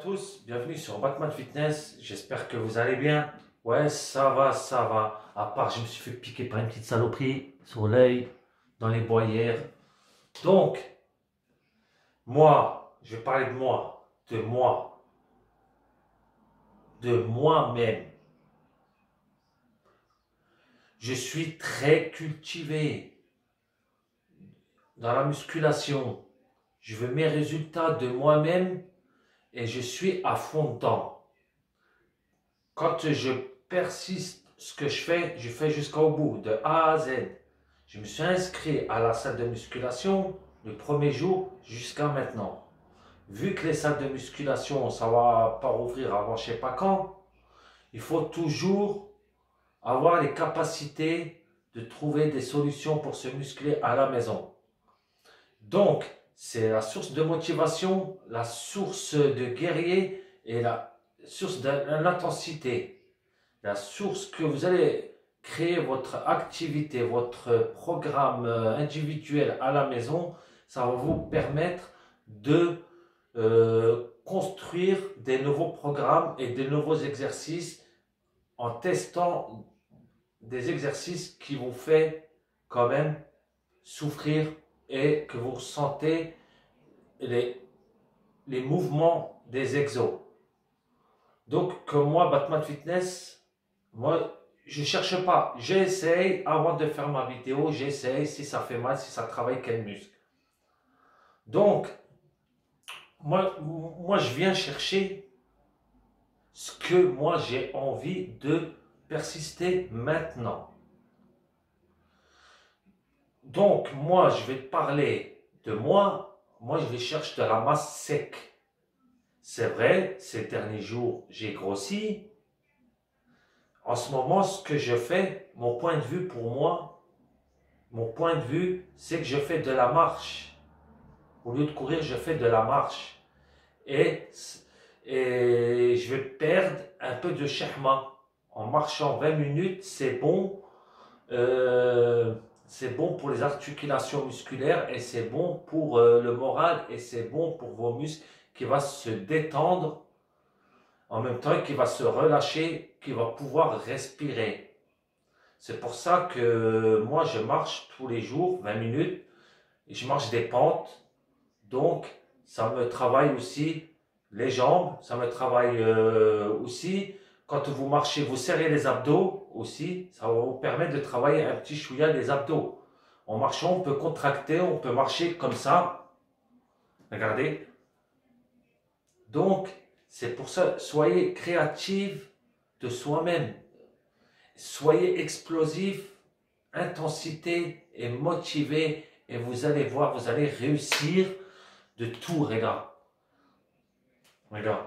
tous, bienvenue sur Batman Fitness, j'espère que vous allez bien. Ouais, ça va, à part je me suis fait piquer par une petite saloperie sur l'œil, dans les bois hier. Donc, moi, je vais parler de moi-même. Je suis très cultivé dans la musculation. Je veux mes résultats de moi-même et je suis à fond dedans. Quand je persiste, ce que je fais jusqu'au bout, de A à Z. Je me suis inscrit à la salle de musculation le premier jour jusqu'à maintenant. Vu que les salles de musculation, ça ne va pas rouvrir avant je ne sais pas quand, il faut toujours avoir les capacités de trouver des solutions pour se muscler à la maison. Donc, c'est la source de motivation, la source de guerrier et la source de l'intensité. La source que vous allez créer votre activité, votre programme individuel à la maison, ça va vous permettre de construire des nouveaux programmes et des nouveaux exercices en testant des exercices qui vous font quand même souffrir et que vous ressentez les mouvements des exos. Donc, comme moi, Batman Fitness, moi, je ne cherche pas. J'essaye, avant de faire ma vidéo, j'essaye si ça fait mal, si ça travaille quel muscle. Donc, moi, je viens chercher ce que moi, j'ai envie de persister maintenant. Donc, moi, je vais te parler de moi. Moi, je vais chercher de la masse sec. C'est vrai, ces derniers jours, j'ai grossi. En ce moment, ce que je fais, mon point de vue pour moi, c'est que je fais de la marche. Au lieu de courir, je fais de la marche. Et je vais perdre un peu de shahma. En marchant 20 minutes, c'est bon. C'est bon pour les articulations musculaires et c'est bon pour le moral et c'est bon pour vos muscles qui va se détendre en même temps qui va se relâcher, qui va pouvoir respirer. C'est pour ça que moi je marche tous les jours 20 minutes et je marche des pentes. Donc ça me travaille aussi les jambes, ça me travaille aussi. Quand vous marchez, vous serrez les abdos aussi. Ça va vous permettre de travailler un petit chouïa les abdos. En marchant, on peut contracter, on peut marcher comme ça. Regardez. Donc, c'est pour ça, soyez créatifs de soi-même. Soyez explosif, intensité et motivé. Et vous allez voir, vous allez réussir de tout, regarde. Regarde.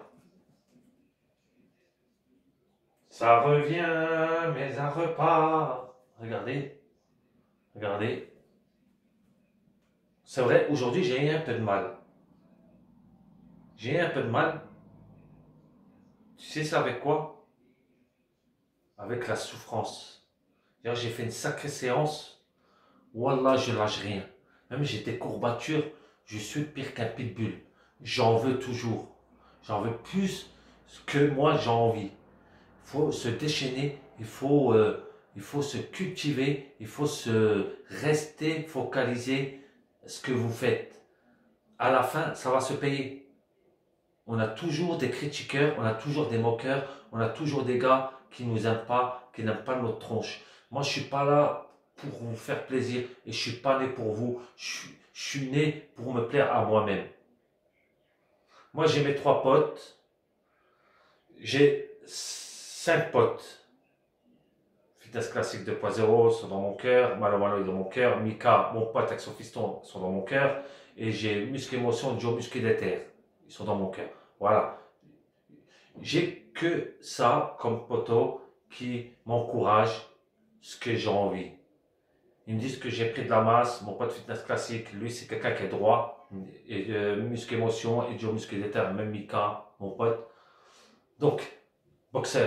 Ça revient, mais un repas. Regardez. Regardez. C'est vrai, aujourd'hui, j'ai eu un peu de mal. J'ai eu un peu de mal. Tu sais, c'est avec quoi? Avec la souffrance. J'ai fait une sacrée séance. Wallah, je lâche rien. Même j'ai des courbatures. Je suis pire qu'un pitbull. J'en veux toujours. J'en veux plus que moi j'ai envie. Il faut se déchaîner. Il faut se cultiver. Il faut se rester focalisé ce que vous faites. À la fin, ça va se payer. On a toujours des critiqueurs, on a toujours des moqueurs, on a toujours des gars qui nous aiment pas, qui n'aiment pas notre tronche. Moi, je suis pas là pour vous faire plaisir et je suis pas né pour vous. Je suis né pour me plaire à moi-même. Moi, j'ai mes 3 potes. J'ai 5 potes. Fitness Classique 2.0 sont dans mon cœur. Malo Malo est dans mon cœur. Mika, mon pote avec son fiston, sont dans mon cœur. Et j'ai Muscle Émotion, Joe Muscle Déter. Ils sont dans mon cœur. Voilà. J'ai que ça comme poteau qui m'encourage ce que j'ai envie. Ils me disent que j'ai pris de la masse. Mon pote Fitness Classique, lui, c'est quelqu'un qui est droit. Et Muscle Émotion et Joe Muscle Déter, même Mika, mon pote. Donc, boxeur.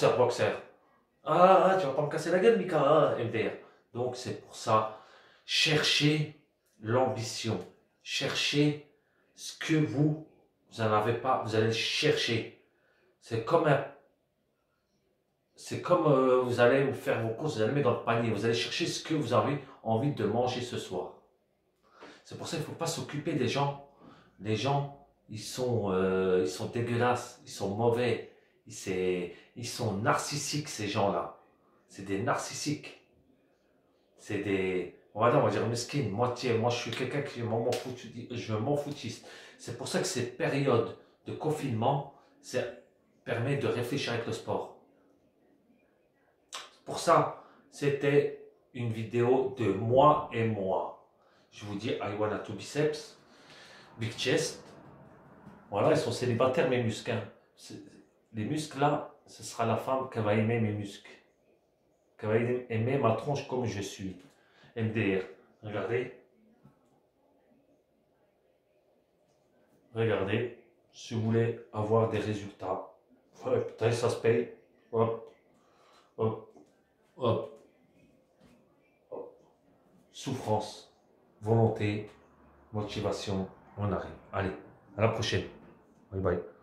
Ah, tu vas pas me casser la gueule, Mika, hein, MDR. Donc, c'est pour ça. Cherchez l'ambition. Cherchez ce que vous vous n'en avez pas, vous allez chercher. C'est comme vous allez vous faire vos courses, vous allez mettre dans le panier, vous allez chercher ce que vous avez envie de manger ce soir. C'est pour ça qu'il ne faut pas s'occuper des gens. Les gens, ils sont dégueulasses, ils sont mauvais, ils sont narcissiques ces gens-là. C'est des narcissiques. C'est des, voilà, on va dire mesquines, moitié. Moi, je suis quelqu'un qui je m'en foutiste. C'est pour ça que ces périodes de confinement, ça permet de réfléchir avec le sport. Pour ça, c'était une vidéo de moi et moi. Je vous dis, I want to biceps, big chest. Voilà, ils sont célibataires mes muscles. Hein. Les muscles là, ce sera la femme qui va aimer mes muscles. Qui va aimer ma tronche comme je suis. MDR. Regardez. Regardez. Si vous voulez avoir des résultats. Ouais, putain, ça se paye. Hop. Hop. Hop. Hop. Souffrance. Volonté. Motivation. On arrive. Allez. À la prochaine. Bye bye.